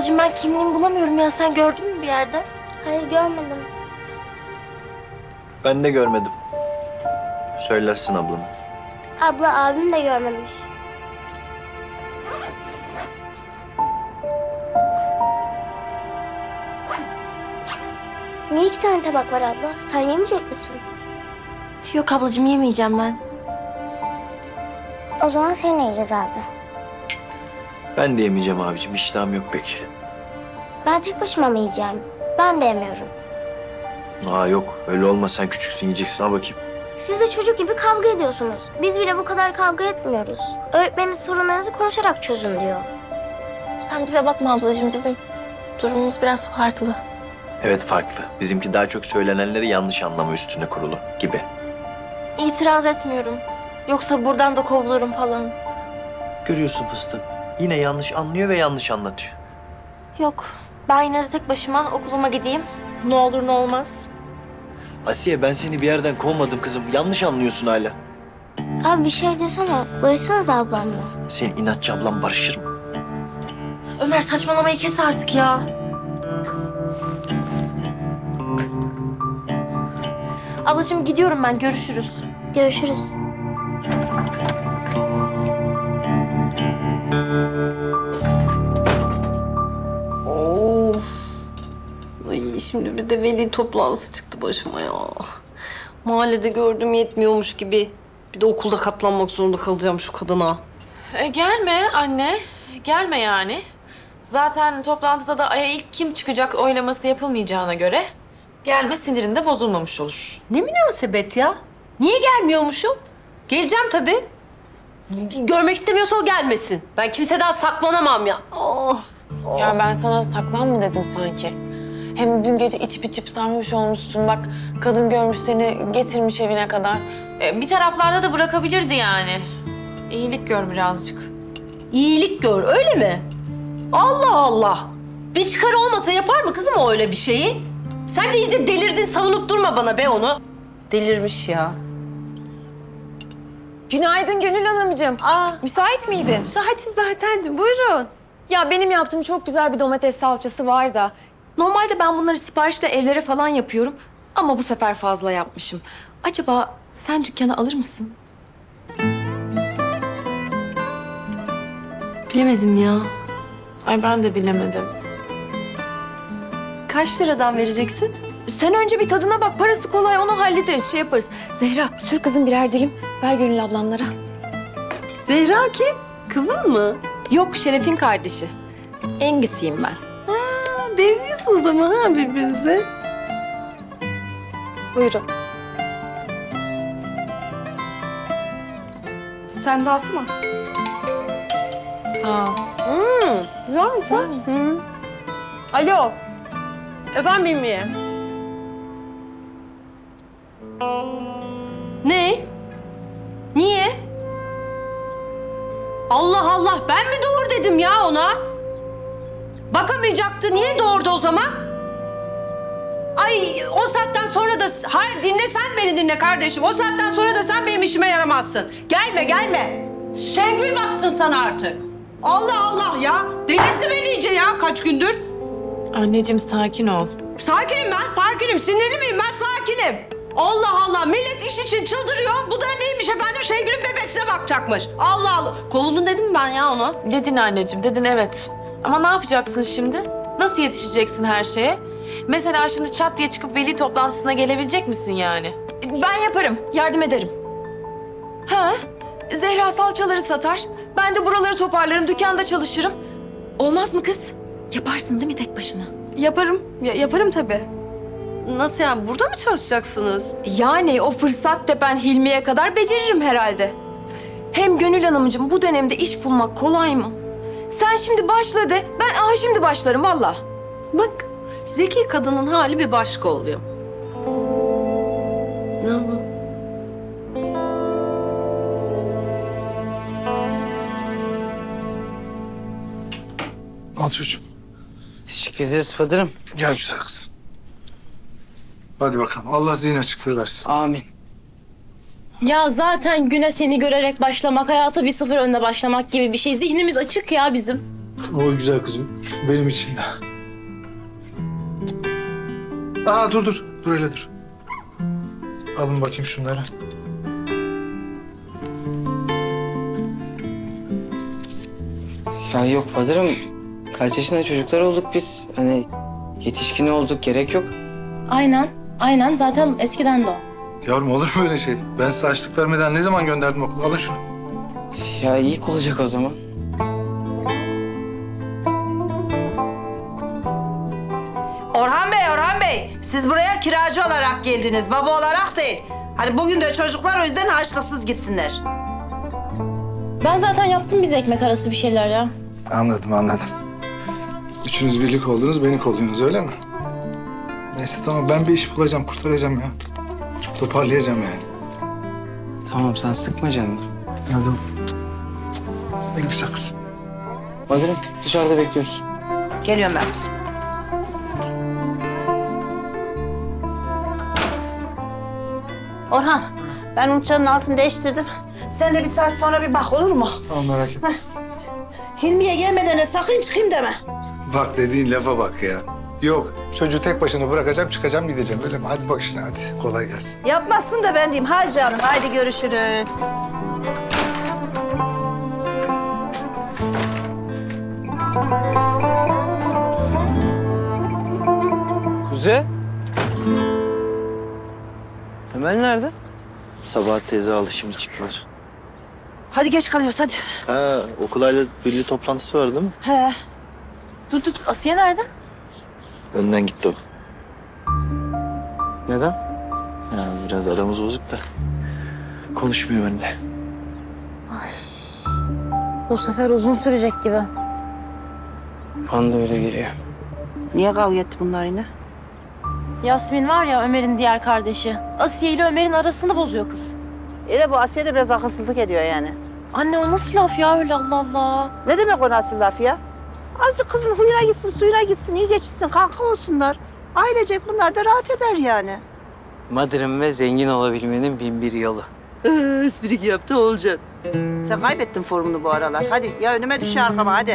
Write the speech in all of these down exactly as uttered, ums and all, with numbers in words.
Ablacığım ben kimliğimi bulamıyorum ya. Sen gördün mü bir yerde? Hayır görmedim. Ben de görmedim. Söylersin ablana. Abla abim de görmemiş. Niye iki tane tabak var abla? Sen yemeyecek misin? Yok ablacığım yemeyeceğim ben. O zaman seninle yiyeceğiz abi. Ben de yemeyeceğim abicim. İştahım yok pek. Ben tek başıma mı yiyeceğim? Ben de yemiyorum. Aa yok. Öyle olma. Sen küçüksün, yiyeceksin. Al bakayım. Siz de çocuk gibi kavga ediyorsunuz. Biz bile bu kadar kavga etmiyoruz. Öğretmeniniz sorunlarınızı konuşarak çözün diyor. Sen bize bakma ablacığım. Bizim durumumuz biraz farklı. Evet farklı. Bizimki daha çok söylenenleri yanlış anlama üstüne kurulu gibi. İtiraz etmiyorum. Yoksa buradan da kovulurum falan. Görüyorsun fıstığım. Yine yanlış anlıyor ve yanlış anlatıyor. Yok. Ben yine de tek başıma okuluma gideyim. Ne olur ne olmaz. Asiye ben seni bir yerden kovmadım kızım. Yanlış anlıyorsun hala. Abi bir şey desene. Barışsanız ablamla. Senin inatçı ablan barışır mı? Ömer saçmalamayı kes artık ya. Ablacığım gidiyorum ben. Görüşürüz. Görüşürüz. Of. Ay, şimdi bir de veli toplantısı çıktı başıma ya. Mahallede gördüğüm yetmiyormuş gibi. Bir de okulda katlanmak zorunda kalacağım şu kadına. E, gelme anne. Gelme yani. Zaten toplantıda da aya ilk kim çıkacak oylaması yapılmayacağına göre gelme, sinirin de bozulmamış olur. Ne münasebet ya? Niye gelmiyormuşum? Geleceğim tabii. Görmek istemiyorsa o gelmesin. Ben kimseden saklanamam ya. Oh. Ya ben sana saklan mı dedim sanki? Hem dün gece içip içip sarhoş olmuşsun. Bak kadın görmüş seni, getirmiş evine kadar. E, bir taraflarda da bırakabilirdi yani. İyilik gör birazcık. İyilik gör, öyle mi? Allah Allah! Bir çıkar olmasa yapar mı kızım o öyle bir şeyi? Sen de iyice delirdin, savunup durma bana be onu. Delirmiş ya. Günaydın Gönül Hanımcığım. Aa, Müsait miydin? müsaitiz zaten, buyurun. Ya benim yaptığım çok güzel bir domates salçası var da. Normalde ben bunları siparişle evlere falan yapıyorum. Ama bu sefer fazla yapmışım. Acaba sen dükkana alır mısın? Bilemedim ya. Ay ben de bilemedim. Kaç liradan vereceksin? Sen önce bir tadına bak. Parası kolay, onu hallederiz, şey yaparız. Zehra, sür kızım birer dilim. Ver Gönül ablamlara. Zehra kim? Kızın mı? Yok, Şeref'in kardeşi. Engisiyim ben. Ha, benziyorsunuz ama ha birbirinize. Buyurun. Sen de alsana. Sağ ol. Hmm, güzel mi sen? Hı. Alo. Efendim Bilmiye. Ne? Niye? Allah Allah, ben mi doğur dedim ya ona? Bakamayacaktı, niye doğurdu o zaman? Ay o saatten sonra da... Hayır dinle, sen beni dinle kardeşim. O saatten sonra da sen benim işime yaramazsın. Gelme gelme. Şengül baksın sana artık. Allah Allah ya. Delirtti beni iyice ya kaç gündür. Anneciğim sakin ol. Sakinim ben, sakinim. Sinirli miyim ben? Sakinim. Allah Allah, millet iş için çıldırıyor. Bu da neymiş efendim? Şengül'ün bebesine bakacakmış. Allah Allah. Kovuldun dedim mi ben ya ona? Dedin anneciğim, dedin evet. Ama ne yapacaksın şimdi? Nasıl yetişeceksin her şeye? Mesela şimdi çat diye çıkıp veli toplantısına gelebilecek misin yani? Ben yaparım, yardım ederim. Ha? Zehra salçaları satar. Ben de buraları toparlarım, dükkanda çalışırım. Olmaz mı kız? Yaparsın değil mi tek başına? Yaparım. Ya, yaparım tabii. Nasıl yani? Burada mı çalışacaksınız? Yani o fırsat tepen Hilmi'ye kadar beceririm herhalde. Hem Gönül Hanımcığım bu dönemde iş bulmak kolay mı? Sen şimdi başla de, ben aha şimdi başlarım valla. Bak, zeki kadının hali bir başka oluyor. Ne bu? Al çocuğum. Teşekkür ederiz Fadır'ım. Gel güzel kızım. Hadi bakalım. Allah zihin açıklığı versin. Amin. Ya zaten güne seni görerek başlamak, hayata bir sıfır önde başlamak gibi bir şey. Zihnimiz açık ya bizim. O güzel kızım. Benim için de. Aa dur dur. Dur hele dur. Alın bakayım şunları. Ya yok Fadır'ım. Kaç yaşında çocuklar olduk biz. Hani yetişkin olduk, gerek yok. Aynen. Aynen. Zaten eskiden de o. Yavrum olur mu öyle şey? Ben size açlık vermeden ne zaman gönderdim okula? Alın şunu. Ya ilk olacak o zaman. Orhan Bey, Orhan Bey. Siz buraya kiracı olarak geldiniz, baba olarak değil. Hani bugün de çocuklar o yüzden açlıksız gitsinler. Ben zaten yaptım bize ekmek arası bir şeyler ya. Anladım anladım. Üçünüz birlik oldunuz, beni kolluyorsunuz öyle mi? Neyse tamam ben bir iş bulacağım, kurtaracağım ya. Toparlayacağım yani. Tamam sen sıkma canını. Hadi oğlum. Ne güzel kızım. Fadır'ım dışarıda bekliyoruz. Geliyorum ben kızım. Orhan, ben uçağın altını değiştirdim. Sen de bir saat sonra bir bak olur mu? Tamam merak etme. Hilmiye gelmeden sakın çıkayım deme. Bak dediğin lafa bak ya. Yok çocuğu tek başına bırakacağım, çıkacağım, gideceğim öyle mi? Hadi bak işine hadi. Kolay gelsin. Yapmazsın da ben diyeyim. Hadi canım, haydi görüşürüz. Kuze. Emel nerede? Sabahat teyze aldı şimdi çıktılar. Hadi geç kalıyoruz hadi. Ha okulayla birliği toplantısı var değil mi? He. Dur dur. Asiye nerede? Önden gitti o. Neden? Ya biraz aramız bozuk da. Konuşmuyor benimle. Bu sefer uzun sürecek gibi. Bana da öyle geliyor. Niye kavga etti bunlar yine? Yasmin var ya Ömer'in diğer kardeşi. Asiye ile Ömer'in arasını bozuyor kız. Öyle bu Asiye de biraz akılsızlık ediyor yani. Anne o nasıl laf ya öyle Allah Allah. Ne demek o nasıl laf ya? Azıcık kızın huyuna gitsin, suyuna gitsin, iyi geçitsin, kanka olsunlar. Ailecek bunlar da rahat eder yani. Madır'ım ve zengin olabilmenin bin bir yolu. Espri yaptı olacak. Sen kaybettin formunu bu aralar. Hadi ya önüme düş ya arkama hadi.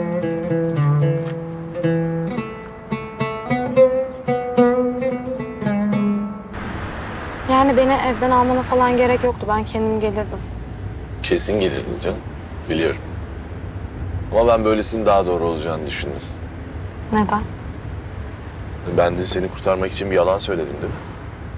Yani beni evden almana falan gerek yoktu. Ben kendim gelirdim. Kesin gelirdin canım. Biliyorum. Ama ben böylesinin daha doğru olacağını düşündüm. Neden? Ben dün seni kurtarmak için bir yalan söyledim değil mi?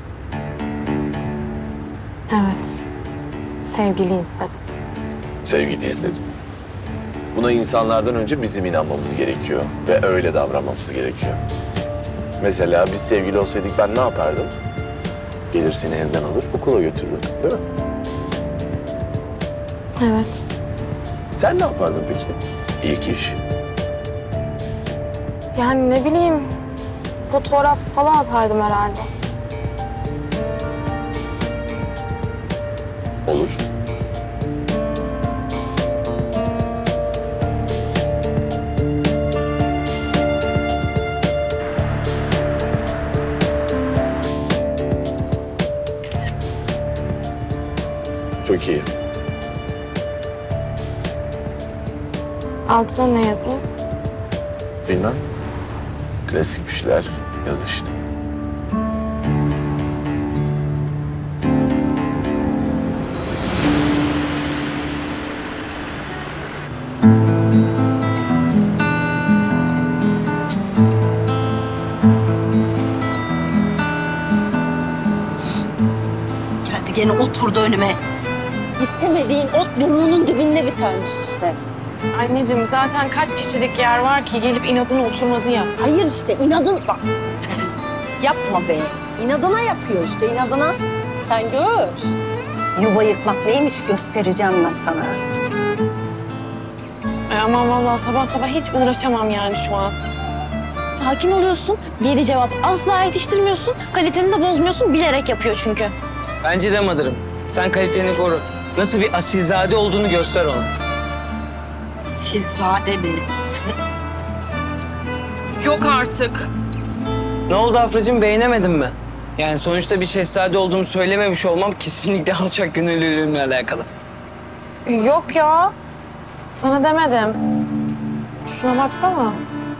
Evet. Sevgiliyiz dedim. Sevgiliyiz dedim. Buna insanlardan önce bizim inanmamız gerekiyor. Ve öyle davranmamız gerekiyor. Mesela biz sevgili olsaydık ben ne yapardım? Gelir seni evden alır, okula götürürdüm değil mi? Evet. Sen ne yapardın peki? İlk iş. Yani ne bileyim, fotoğraf falan atardım herhalde. Olur. Çok iyi. Altına ne yazayım? Bilmem. Klasik bir şeyler yaz işte. Geldi gene oturdu önüme. İstemediğin ot burnunun dibinde bitermiş işte. Anneciğim zaten kaç kişilik yer var ki gelip inadına oturmadı ya. Hayır işte inadın... Bak. Yapma be. İnadına yapıyor işte inadına. Sen gör. Yuva yıkmak neymiş göstereceğim ben sana. Ay aman vallahi sabah sabah hiç uğraşamam yani şu an. Sakin oluyorsun. Geri cevap asla yetiştirmiyorsun. Kaliteni de bozmuyorsun. Bilerek yapıyor çünkü. Bence de Madır'ım. Sen kaliteni koru. Nasıl bir asilzade olduğunu göster ona. Sizzade mi? Yok artık. Ne oldu Afracığım, beğenemedin mi? Yani sonuçta bir şehzade olduğumu söylememiş olmam kesinlikle alçak gönüllülüğümle alakalı. Yok ya. Sana demedim. Şuna baksana.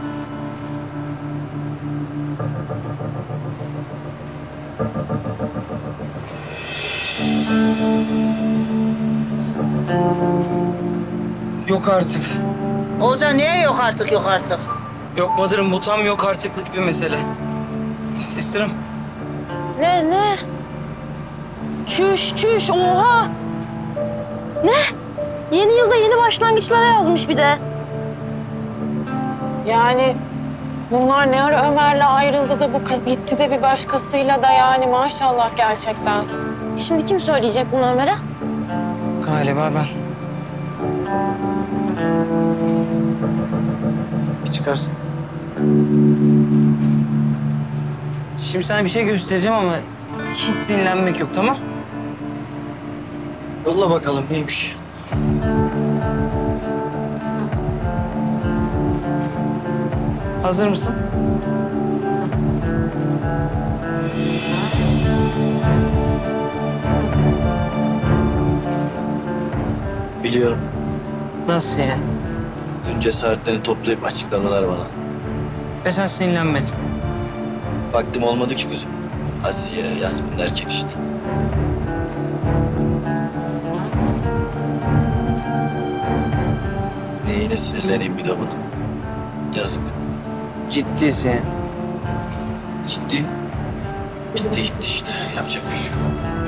Yok artık. Olcan niye yok artık yok artık? Yok Badır'ım, bu tam yok artıklık bir mesele. Sistirim. Ne ne? Çüş çüş oha! Ne? Yeni yılda yeni başlangıçlara yazmış bir de. Yani bunlar ne ara Ömer'le ayrıldı da bu kız gitti de bir başkasıyla da yani maşallah gerçekten. Şimdi kim söyleyecek bunu Ömer'e? Galiba ben. Bir çıkarsın. Şimdi sana bir şey göstereceğim ama hiç sinirlenmek yok, tamam? Yolla bakalım neymiş. Hazır mısın? Biliyorum. Nasıl yani? Dün cesaretlerini toplayıp açıkladılar bana. Ve sen sinirlenmedin. Vaktim olmadı ki kızım. Asiye, Yasmin derken işte. Neyine sinirleneyim bir de bunu? Yazık. Ciddisin. Ciddi. Gitti gitti işte. Yapacak bir şey yok.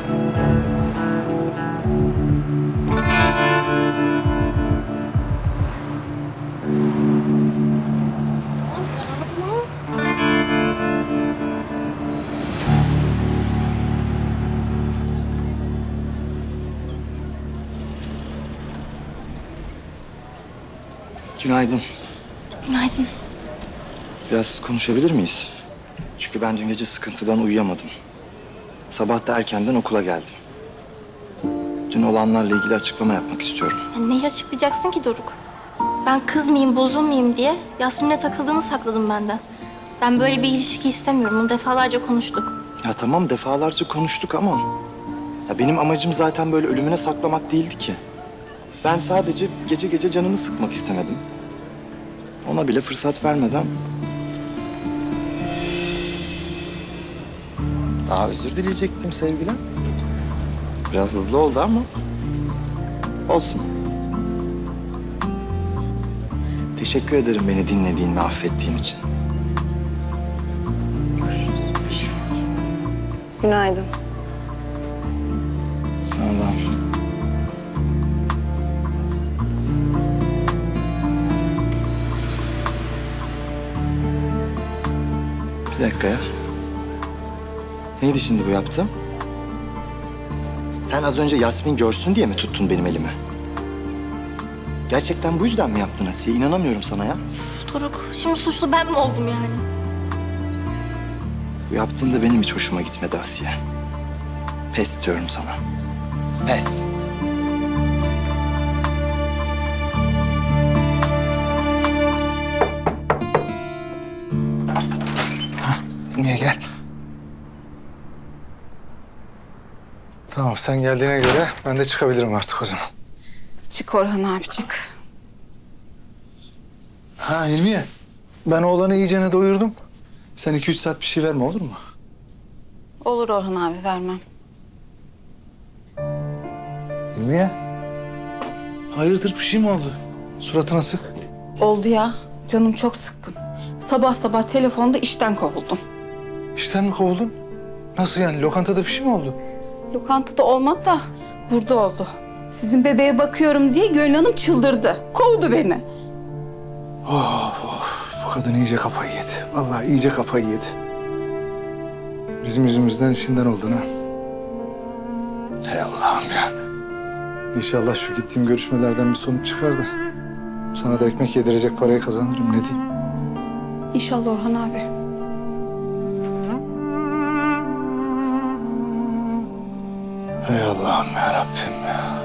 Günaydın. Günaydın. Biraz konuşabilir miyiz? Çünkü ben dün gece sıkıntıdan uyuyamadım. Sabah da erkenden okula geldim. Dün olanlarla ilgili açıklama yapmak istiyorum. Ya neyi açıklayacaksın ki Doruk? Ben kızmayayım, bozulmayayım diye Yasmin'e takıldığını sakladım benden. Ben böyle bir ilişki istemiyorum. Bunu defalarca konuştuk. Ya tamam, defalarca konuştuk ama... ya benim amacım zaten böyle ölümüne saklamak değildi ki. Ben sadece gece gece canını sıkmak istemedim. Ona bile fırsat vermeden... Daha özür dileyecektim sevgilim. Biraz hızlı oldu ama... olsun. Teşekkür ederim beni dinlediğin ve affettiğin için. Günaydın. Sana da. Bir dakika ya. Neydi şimdi bu yaptığım? Sen az önce Yasmin görsün diye mi tuttun benim elimi? Gerçekten bu yüzden mi yaptın Asiye? İnanamıyorum sana ya. Üf, Doruk, şimdi suçlu ben mi oldum yani? Bu yaptığın da benim hiç hoşuma gitmedi Asiye. Pes diyorum sana. Pes. Hah, Niye gel? Tamam, sen geldiğine göre ben de çıkabilirim artık o zaman. Çık Orhan abi çık. Ha Hilmiye, ben oğlanı iyicene doyurdum. Sen iki üç saat bir şey verme, olur mu? Olur Orhan abi vermem. Hilmiye, hayırdır, bir şey mi oldu? Suratına sık. Oldu ya. Canım çok sıkkın. Sabah sabah telefonda işten kovuldum. İşten mi kovuldun? Nasıl yani? Lokantada bir şey mi oldu? Lokantada olmadı da burada oldu. Sizin bebeğe bakıyorum diye Gönül Hanım çıldırdı. Kovdu beni. Of of, bu kadın iyice kafayı yedi. Vallahi iyice kafayı yedi. Bizim yüzümüzden işinden oldun ha. Hey Allah'ım ya. İnşallah şu gittiğim görüşmelerden bir sonuç çıkar da sana da ekmek yedirecek parayı kazanırım, ne diyeyim. İnşallah Orhan abi. Hey Allah'ım ya Rabbim ya.